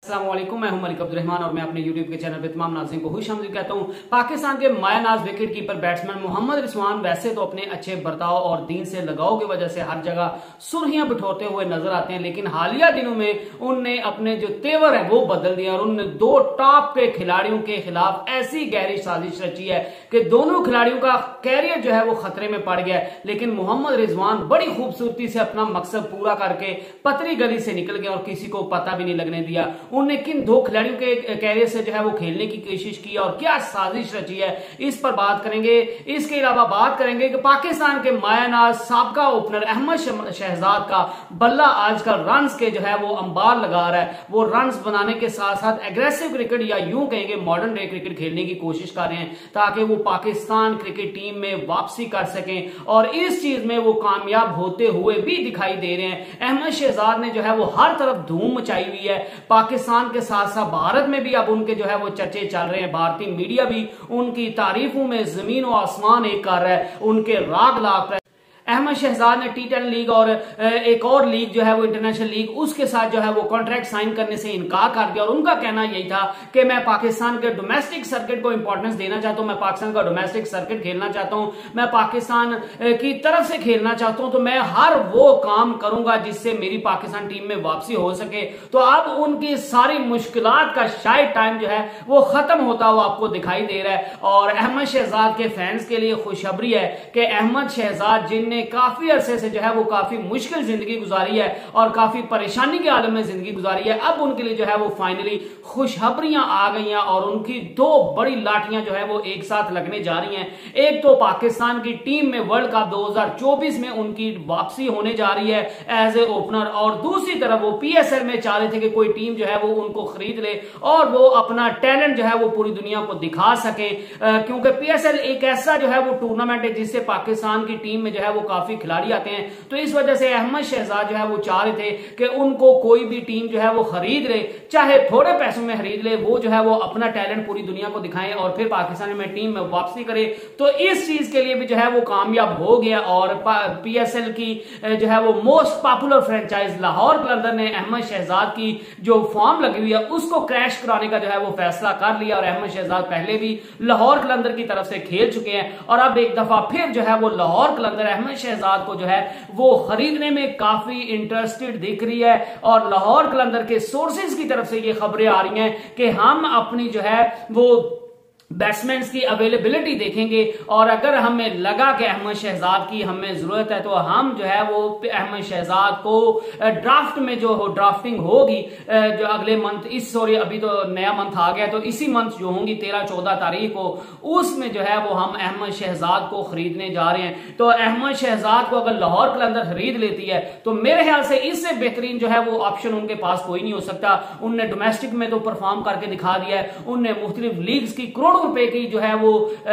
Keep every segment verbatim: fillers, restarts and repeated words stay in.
अस्सलाम वालेकुम, मैं हूं मलिक अब्दुल रहमान और मैं अपने यूट्यूब के चैनल पे तमाम नाज़रीन को खुश आमदीद कहता हूं। पाकिस्तान के मायानाज wicket keeper batsman Mohammad Rizwan वैसे तो अपने अच्छे बर्ताव और दीन से लगाव की वजह से हर जगह सुर्खियां बिठोरते हुए नजर आते हैं, लेकिन हालिया दिनों में उनने अपने जो तेवर है वो बदल दिया और उनने दो टॉप के खिलाड़ियों के खिलाफ ऐसी गहरी साजिश रची है कि दोनों खिलाड़ियों का कैरियर जो है वो खतरे में पड़ गया। लेकिन मोहम्मद रिजवान बड़ी खूबसूरती से अपना मकसद पूरा करके पतरी गली से निकल गया और किसी को पता भी नहीं लगने दिया उनने किन दो खिलाड़ियों के कैरियर से जो है वो खेलने की कोशिश की और क्या साजिश रची है, इस पर बात करेंगे। इसके अलावा बात करेंगे कि पाकिस्तान के मायानाज साबका ओपनर अहमद शहजाद का बल्ला आजकल रन्स के जो है वो अंबार लगा रहा है। वो रन्स बनाने के साथ साथ एग्रेसिव क्रिकेट या यूं कहेंगे मॉडर्न डे क्रिकेट खेलने की कोशिश कर रहे हैं ताकि वो पाकिस्तान क्रिकेट टीम में वापसी कर सकें और इस चीज में वो कामयाब होते हुए भी दिखाई दे रहे हैं। अहमद शहजाद ने जो है वो हर तरफ धूम मचाई हुई है। पाकिस्तान के साथ साथ भारत में भी अब उनके जो है वो चर्चे चल रहे हैं। भारतीय मीडिया भी उनकी तारीफों में जमीन और आसमान एक कर रहा है, उनके राग लाग रहा है। अहमद शहजाद ने टी टेन लीग और एक और लीग जो है वो इंटरनेशनल लीग उसके साथ जो है वो कॉन्ट्रैक्ट साइन करने से इनकार कर दिया और उनका कहना यही था कि मैं पाकिस्तान के डोमेस्टिक सर्किट को इंपॉर्टेंस देना चाहता हूं, मैं पाकिस्तान का डोमेस्टिक सर्किट खेलना चाहता हूं, मैं पाकिस्तान की तरफ से खेलना चाहता हूं, तो मैं हर वो काम करूंगा जिससे मेरी पाकिस्तान टीम में वापसी हो सके। तो अब उनकी सारी मुश्किलात का शायद टाइम जो है वो खत्म होता हुआ आपको दिखाई दे रहा है और अहमद शहजाद के फैंस के लिए खुशखबरी है कि अहमद शहजाद जिनने काफी अरसे से जो है वो काफी मुश्किल जिंदगी गुजारी है और काफी परेशानी के आलम में जिंदगी गुजारी है, अब उनके लिए जो है वो फाइनली खुशखबरियां आ गई हैं और उनकी दो बड़ी लाठियां जो है वो एक साथ लगने जा रही हैं। एक तो पाकिस्तान की टीम में वर्ल्ड कप दो हज़ार चौबीस में उनकी वापसी होने जा रही है एज ए ओपनर और दूसरी तरफ वो पीएसएल में चाह रहे थे कि कोई टीम जो है वो उनको खरीद ले और वो अपना टैलेंट जो है वो पूरी दुनिया को दिखा सके, क्योंकि पीएसएल एक ऐसा जो है वो टूर्नामेंट है जिससे पाकिस्तान की टीम में जो है वो काफी खिलाड़ी आते हैं। तो इस वजह से अहमद शहजाद जो है वो चाह रहे थे कि उनको कोई भी टीम जो है वो खरीद ले, चाहे थोड़े पैसों में खरीद ले, वो जो है वो अपना टैलेंट पूरी दुनिया को दिखाएं और फिर पाकिस्तान में टीम में वापसी करे। तो इस चीज के लिए भी जो है वो कामयाब हो गया और पीएसएल की जो है वो most popular franchise Lahore Qalandar ने अहमद शहजाद की जो फॉर्म लगी हुई है उसको क्रैश कराने का जो है वो फैसला कर लिया और अहमद शहजाद पहले भी लाहौर कलंदर की तरफ से खेल चुके हैं और अब एक दफा फिर जो है वो लाहौर कलंदर अहमद शहजाद को जो है वो खरीदने में काफी इंटरेस्टेड दिख रही है और लाहौर कलंदर के सोर्सेज की तरफ से ये खबरें आ रही हैं कि हम अपनी जो है वो बैट्समैन की अवेलेबिलिटी देखेंगे और अगर हमें लगा कि अहमद शहजाद की हमें जरूरत है तो हम जो है वो अहमद शहजाद को ड्राफ्ट में जो हो ड्राफ्टिंग होगी जो अगले मंथ इस सॉरी अभी तो नया मंथ आ गया तो इसी मंथ जो होंगी तेरह चौदह तारीख को उसमें जो है वो हम अहमद शहजाद को खरीदने जा रहे हैं। तो अहमद शहजाद को अगर लाहौर कलंदर खरीद लेती है तो मेरे ख्याल से इससे बेहतरीन जो है वो ऑप्शन उनके पास कोई नहीं हो सकता। उनने डोमेस्टिक में तो परफॉर्म करके दिखा दिया है, उनने मुख्तलिफ लीग्स की करोड़ों रुपए की जो है वो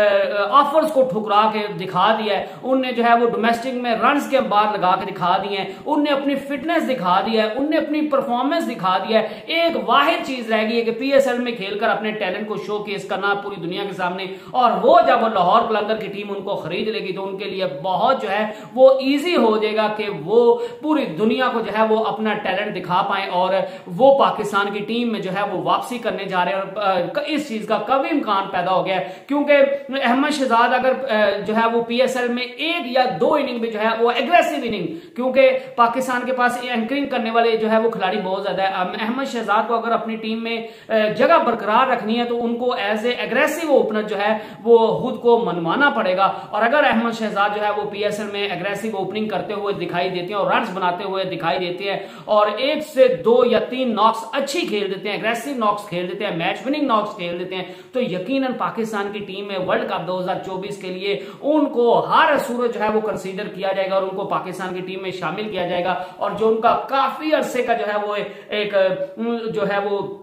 ऑफर्स को ठुकरा के दिखा दिया है, उनने जो है वो डोमेस्टिक में रन्स के अंबार लगा के दिखा दिए हैं, उनने अपनी फिटनेस दिखा दिया है, उनने अपनी परफॉर्मेंस दिखा दिया है। एक वाहिद चीज रह गई है कि पीएसएल में खेलकर अपने टैलेंट को शोकेस करना पूरी दुनिया के सामने और वो जब वो लाहौर कलंदर की टीम उनको खरीद लेगी तो उनके लिए बहुत जो है वो इजी हो जाएगा कि वो पूरी दुनिया को जो है वो अपना टैलेंट दिखा पाए और वो पाकिस्तान की टीम में जो है वो वापसी करने जा रहे हैं और इस चीज का कभी इम्कान पैदा हो गया क्योंकि अहमद शहजाद अगर जो है वो पीएसएल में एक या दो इनिंग में जो है वो एग्रेसिव इनिंग, क्योंकि पाकिस्तान के पास एंकरिंग करने वाले जो है वो खिलाड़ी बहुत ज्यादा है, अहमद शहजाद को अगर अपनी टीम में जगह बरकरार रखनी है तो उनको एज ए एग्रेसिव ओपनर जो है वो खुद को मनवाना पड़ेगा और अगर अहमद शहजाद जो है वो पीएसएल में एग्रेसिव ओपनिंग करते हुए दिखाई देते हैं और रन्स बनाते हुए दिखाई देते हैं और एक से दो या तीन नॉक्स अच्छी खेल देते हैं, एग्रेसिव नॉक्स खेल देते हैं, मैच विनिंग नॉक्स खेल देते हैं, तो यकीनन पाकिस्तान की टीम में वर्ल्ड कप दो हज़ार चौबीस के लिए उनको हर सूरत जो है वो कंसीडर किया जाएगा और उनको पाकिस्तान की टीम में शामिल किया जाएगा और जो उनका काफी अरसे का जो है वो एक जो है वो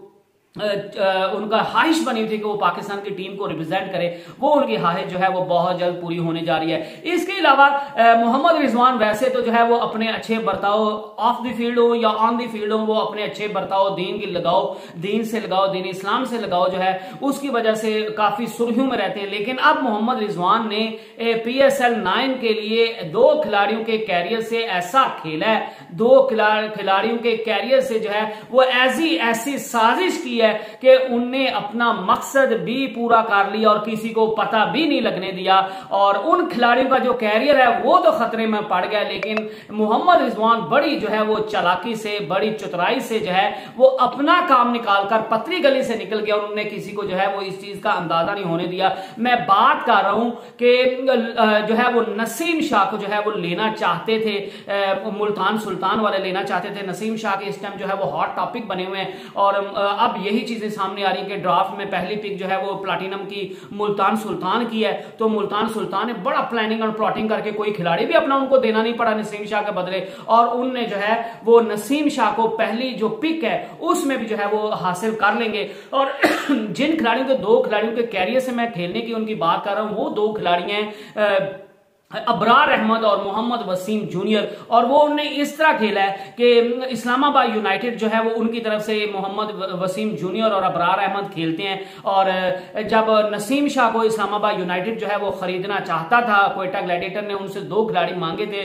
उनका ख्वाहिश बनी थी कि वो पाकिस्तान की टीम को रिप्रेजेंट करे, वो उनकी ख्वाहिश जो है वो बहुत जल्द पूरी होने जा रही है। इसके अलावा मोहम्मद रिजवान वैसे तो जो है वो अपने अच्छे बर्ताव ऑफ द फील्ड हो या ऑन द फील्ड हो, वो अपने अच्छे बर्ताव, दीन की लगाओ, दीन से लगाओ, दीन इस्लाम से लगाओ जो है उसकी वजह से काफी सुर्खियों में रहते हैं। लेकिन अब मोहम्मद रिजवान ने पी एस एल नाइन के लिए दो खिलाड़ियों के कैरियर से ऐसा खेला है, दो खिलाड़ियों के कैरियर से जो है वो ऐसी ऐसी साजिश की है कि उनने अपना मकसद भी पूरा कर लिया और किसी को पता भी नहीं लगने दिया, और उन खिलाड़ियों का जो कैरियर है वो तो खतरे में पड़ गया। लेकिन मोहम्मद रिजवान बड़ी जो है वो चालाकी से, बड़ी चतुराई से जो है वो अपना काम निकालकर पतली गली से निकल गया और उन्होंने किसी को जो है वो इस चीज का अंदाजा नहीं होने दिया। मैं बात कर रहा हूं कि जो है वो नसीम शाह को जो है वो लेना चाहते थे, मुल्तान सुल्तान वाले लेना चाहते थे। नसीम शाह के इस टाइम जो है वो हॉट टॉपिक बने हुए हैं और अब यही चीजें सामने आ रही है कि ड्राफ्ट में पहली पिक जो है वो प्लाटिनम की मुल्तान सुल्तान की है, तो मुल्तान सुल्तान ने बड़ा प्लानिंग और प्लॉटिंग करके कोई खिलाड़ी भी अपना उनको देना नहीं पड़ा नसीम शाह के बदले, और उनने जो है वो नसीम शाह को पहली जो पिक है उसमें भी जो है वो हासिल कर लेंगे। और जिन खिलाड़ियों के दो खिलाड़ियों के कैरियर से मैं खेलने की उनकी बात कर रहा हूं, वो दो खिलाड़ी हैं अबरार अहमद और मोहम्मद वसीम जूनियर, और वो उन्होंने इस तरह खेला है कि इस्लामाबाद यूनाइटेड जो है वो उनकी तरफ से मोहम्मद वसीम जूनियर और अबरार अहमद खेलते हैं। और जब नसीम शाह को इस्लामाबाद यूनाइटेड जो है वो खरीदना चाहता था, क्वेटा ग्लैडिएटर ने उनसे दो खिलाड़ी मांगे थे,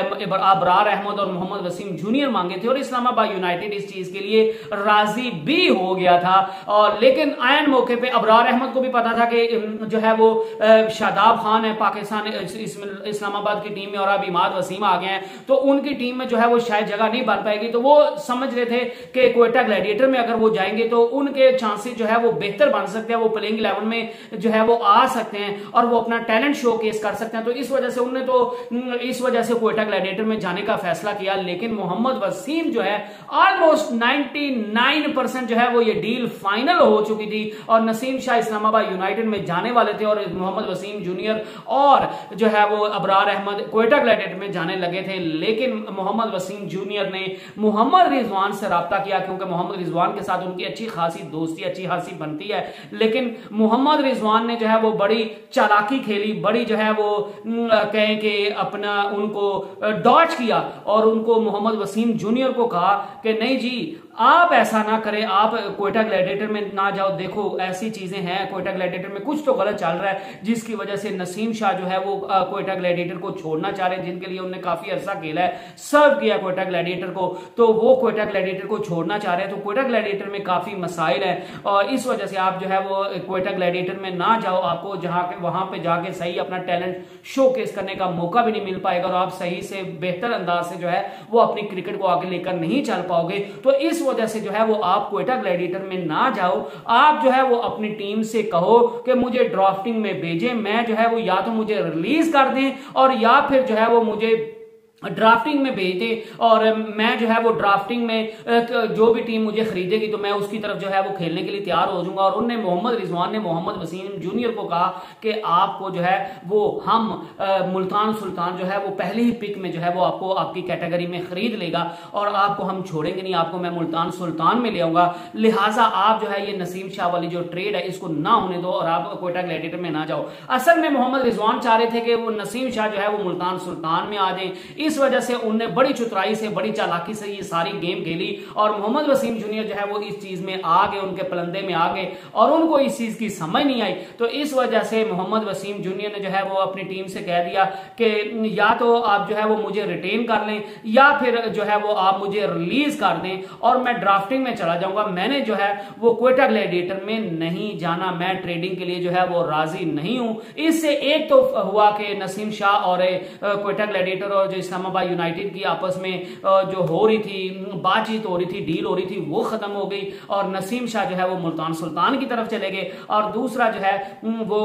अबरार अहमद और मोहम्मद वसीम जूनियर मांगे थे, और इस्लामाबाद यूनाइटेड इस चीज के लिए राजी भी हो गया था। और लेकिन आयन मौके पर अबरार अहमद को भी पता था कि जो है वो शादाब खान है पाकिस्तान इसमें इस्लामाबाद की टीम में और अब इमाद वसीम आ गए हैं, तो उनकी टीम में जो है वो शायद जगह नहीं बन पाएगी। तो वो समझ रहे थे कि क्वेटा ग्लैडिएटर में अगर वो जाएंगे तो उनके चांसेस जो है वो बेहतर बन सकते हैं, वो प्लेइंग इलेवन में जो है वो आ सकते हैं और वो अपना टैलेंट शो केस कर सकते हैं। तो इस वजह से उन्होंने तो इस वजह से क्वेटा ग्लैडिएटर में जाने का फैसला किया। लेकिन मोहम्मद वसीम जो है ऑलमोस्ट निन्यानवे परसेंट जो है वो ये डील फाइनल हो चुकी थी और नसीम शाह इस्लामाबाद यूनाइटेड में जाने वाले थे और मोहम्मद वसीम जूनियर और जो है वो अबरार अहमद क्वेटा ग्लैडिएटर में जाने लगे थे। लेकिन मोहम्मद वसीम जूनियर ने मोहम्मद रिजवान से राब्ता किया, क्योंकि मोहम्मद रिजवान के साथ उनकी अच्छी खासी दोस्ती, अच्छी खासी बनती है। लेकिन मोहम्मद रिजवान ने जो है वो बड़ी चालाकी खेली, बड़ी जो है वो कहें कि अपना उनको डॉच किया और उनको मोहम्मद वसीम जूनियर को कहा कि नहीं जी आप ऐसा ना करें, आप क्वेटा ग्लैडिएटर में ना जाओ, देखो ऐसी चीजें हैं क्वेटा ग्लैडिएटर में कुछ तो गलत चल रहा है, जिसकी वजह से नसीम शाह जो है वो क्वेटा ग्लैडिएटर को छोड़ना चाह रहे हैं, जिनके लिए उन्होंने काफी अरसा खेला है, सर्व किया क्वेटा ग्लैडिएटर को, तो वो क्वेटा ग्लैडिएटर को छोड़ना चाह रहे हैं। तो क्वेटा ग्लैडिएटर में काफी मसाइल है और इस वजह से आप जो है वो क्वेटा ग्लैडिएटर में ना जाओ, आपको जहां वहां पे जाके सही अपना टैलेंट शोकेस करने का मौका भी नहीं मिल पाएगा और आप सही से बेहतर अंदाज से जो है वो अपनी क्रिकेट को आगे लेकर नहीं चल पाओगे। तो इस वजह से जो है वो आप क्वेटा ग्लैडिएटर में ना जाओ, आप जो है वो अपनी टीम से कहो कि मुझे ड्राफ्टिंग में भेजें, मैं जो है वो या तो मुझे रिलीज कर दें और या फिर जो है वो मुझे ड्राफ्टिंग में भेज दे और मैं जो है वो ड्राफ्टिंग में जो भी टीम मुझे खरीदेगी तो मैं उसकी तरफ जो है वो खेलने के लिए तैयार हो जाऊंगा। और उनने मोहम्मद रिजवान ने मोहम्मद वसीम जूनियर को कहा कि आपको जो है वो हम मुल्तान सुल्तान जो है वो पहली ही पिक में जो है वो आपको आपकी कैटेगरी में खरीद लेगा और आपको हम छोड़ेंगे नहीं, आपको मैं मुल्तान सुल्तान में ले आऊंगा, लिहाजा आप जो है ये नसीम शाह वाली जो ट्रेड है इसको ना होने दो और आप क्वेटा ग्लैडिएटर में ना जाओ। असल में मोहम्मद रिजवान चाह रहे थे कि वो नसीम शाह जो है वो मुल्तान सुल्तान में आ जाए, इस वजह से उनने बड़ी चतुराई से, बड़ी चालाकी से ये सारी गेम खेली और मोहम्मद वसीम जूनियर जो है वो इस चीज में आ गए, उनके पलंदे में आ गए और उनको इस चीज की समझ नहीं आई। तो इस वजह से मोहम्मद वसीम जूनियर ने जो है वो अपनी टीम से कह दिया कि या तो आप जो है वो मुझे रिटेन कर लें या फिर जो है वो आप मुझे रिलीज कर दें और मैं ड्राफ्टिंग में चला जाऊंगा। मैंने जो है वो क्वेटा ग्लैडिएटर में नहीं जाना, मैं ट्रेडिंग के लिए जो है वो राजी नहीं हूं। इससे एक तो हुआ कि नसीम शाह और क्वेटा ग्लैडिएटर और जो इस्लामाबाद यूनाइटेड की आपस में जो हो रही थी, बातचीत हो रही थी, डील हो रही थी, वो खत्म हो गई और नसीम शाह जो है वो मुल्तान सुल्तान की तरफ चले गए। और दूसरा जो है वो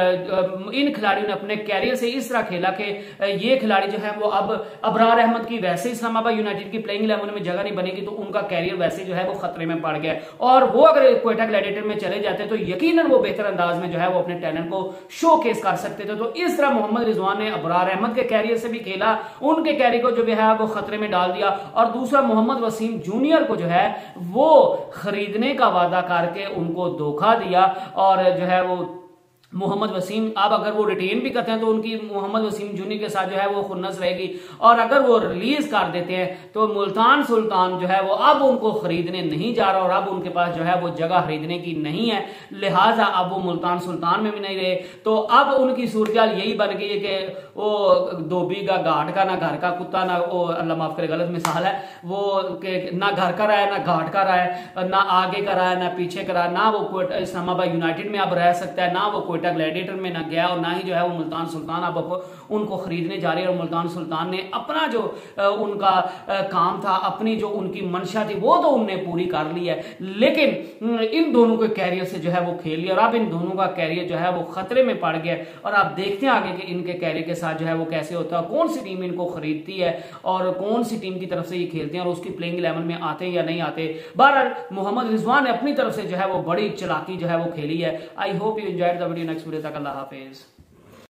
इन खिलाड़ियों ने अपने कैरियर से इस तरह खेला कि ये खिलाड़ी जो है वो अब अबरार अहमद की वैसे इस्लामाबाद यूनाइटेड की प्लेइंग इलेवन में जगह नहीं बनेगी तो उनका कैरियर वैसे जो है वो खतरे में पड़ गया और वो अगर क्वेटा ग्लैडिएटर में चले जाते तो यकीनन वो बेहतर अंदाज में जो है वो अपने टैलेंट को शोकेस कर सकते थे। तो इस तरह मोहम्मद रिजवान ने अबरार अहमद के कैरियर से भी खेला, उन उनके कैरियर को जो है वो खतरे में डाल दिया। और दूसरा मोहम्मद वसीम जूनियर को जो है वो खरीदने का वादा करके उनको धोखा दिया और जो है वो मोहम्मद वसीम अब अगर वो रिटेन भी करते हैं तो उनकी मोहम्मद वसीम जूनियर के साथ जो है वो खुन्नस रहेगी, और अगर वो रिलीज कर देते हैं तो मुल्तान सुल्तान जो है वो अब उनको खरीदने नहीं जा रहा और अब उनके पास जो है वो जगह खरीदने की नहीं है, लिहाजा अब वो मुल्तान सुल्तान में भी नहीं रहे। तो अब उनकी सूरत यही बन गई है कि वो धोबी का घाट का ना घर का कुत्ता, ना वो अल्लाह माफ करे गलत मिसाल है वो कि ना घर का रहा है ना घाट का रहा है, ना आगे का रहा है ना पीछे का रहा है, ना वो इस्लामाबाद यूनाइटेड में अब रह सकता है, ना वो ग्लैडिएटर में ना गया और ना ही जो है वो मुल्तान सुल्तान अब उनको खरीदने जा रही है। और मुल्तान सुल्तान ने अपना जो उनका काम था, अपनी जो उनकी मंशा थी वो तो उनने पूरी कर ली है, लेकिन इन दोनों के कैरियर से जो है वो खेल लिया और अब इन दोनों का कैरियर जो है वो खतरे में पड़ गया। और आप देखते हैं आगे कि इनके कैरियर के साथ जो है वो कैसे होता है, कौन सी टीम इनको खरीदती है और कौन सी टीम की तरफ से ये खेलते हैं और उसकी प्लेइंग इलेवन में आते हैं या नहीं आते। बहरहाल मोहम्मद रिजवान ने अपनी तरफ से जो है वो बड़ी चालाकी जो है वो खेली है। I hope you enjoyed the video. Next video तक अल्लाह हाफिज।